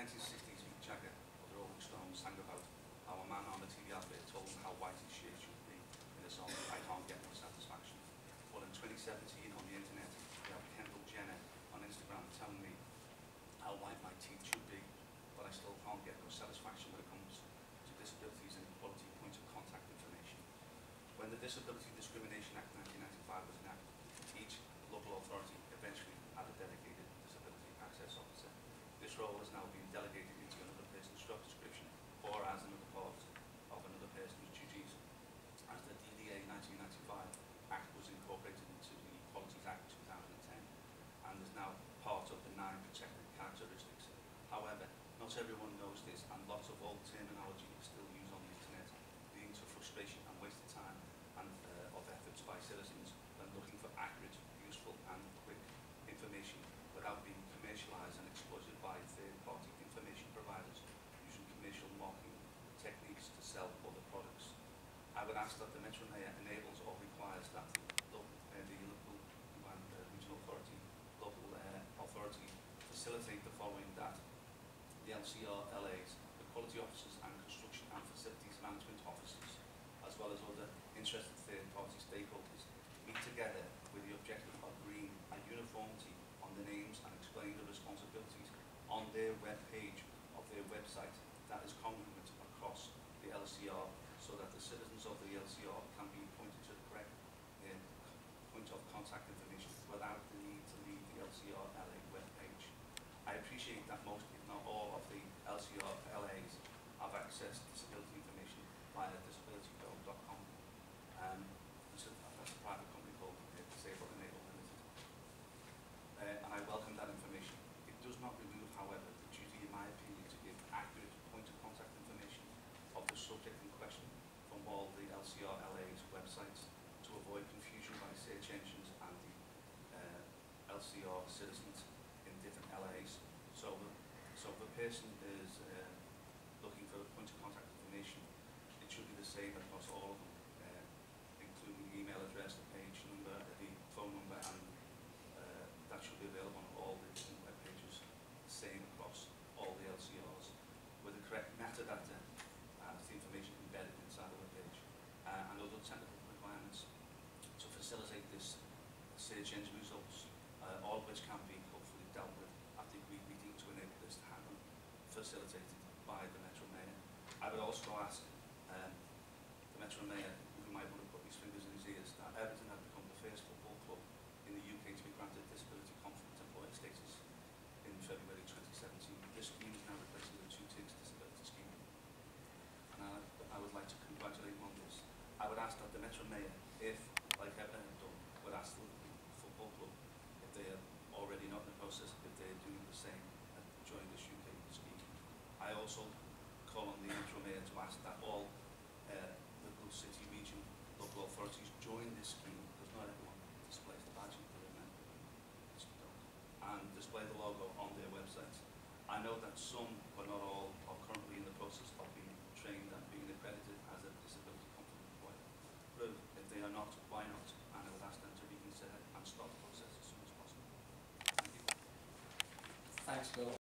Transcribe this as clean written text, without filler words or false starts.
1960s, Mick Jagger of the Rolling Stones sang about how a man on a TV advert told him how white his shirt should be in a song, I Can't Get No Satisfaction. Well, in 2017 on the internet, we have Kendall Jenner on Instagram telling me how white my teeth should be, but I still can't get no satisfaction when it comes to disabilities and equality points of contact information. When the Disability Discrimination Act 1995 was enacted, each local authority eventually had a dedicated disability access officer. This role has now been delegated into another person's job description or as another part of another person's duties, as the DDA 1995 Act was incorporated into the Equalities Act 2010 and is now part of the 9 protected characteristics. However, not everyone knows this, and lots of old terminology is still used on the internet, leading to frustration and wasted time and of efforts by citizens when looking for accurate, useful and quick information without being commercialised and exploited by third-party information providers using commercial marketing techniques to sell other products. I would ask that the Metro Mayor enables or requires that the local and regional authority, facilitate the following: that the LCR LAs, the quality officers and construction and facilities management officers, as well as other interested third-party stakeholders, meet together with the objective of agreeing a uniformity on the names and explain the responsibilities on their web page of their website that is congruent across the LCR, so that the citizens of the LCR can be pointed to the correct point of contact information without the need to leave the LCR LA web page. I appreciate that most, if not all, of the LCR LAs have access to disability information via disabilitygo.com. That's a private company called Disabled Enable Limited. And I welcome that information. It does not remove, however, the duty, in my opinion, to give accurate point of contact information of the subject in question from all the LCR LA's websites to avoid confusion by search engines and the LCR citizens in different LAs. So if a person is looking for point of contact information, it should be the same across all of them, including the email address, the page number, the phone number, and that should be available on all the different web pages, the same across all the LCRs, with the correct metadata as the information embedded inside the web page, and other technical requirements to facilitate this search engine results, all of which can be hopefully dealt with at the agreed meeting to enable this to happen, facilitated by the Metro Mayor. I would also ask the Metro Mayor, who might want to put his fingers in his ears, that Everton had become the first football club in the UK to be granted disability confident employer status in February 2017. This scheme is now replacing the Two Ticks disability scheme. And I would like to congratulate him on this. I would ask that the Metro Mayor, if, like Everton have done, would ask the football club, if they are already not in the process, if they are doing the same and join this UK scheme. I also call on the Metro Mayor to ask that all local city, region, local authorities join this scheme, because not everyone displays the badge of the member, and display the logo on their websites. I know that some, but not all, are currently in the process of being trained and being accredited as a disability confident employer. But if they are not, why not? And I would ask them to reconsider and start the process as soon as possible. Thank you. Thanks, Bill.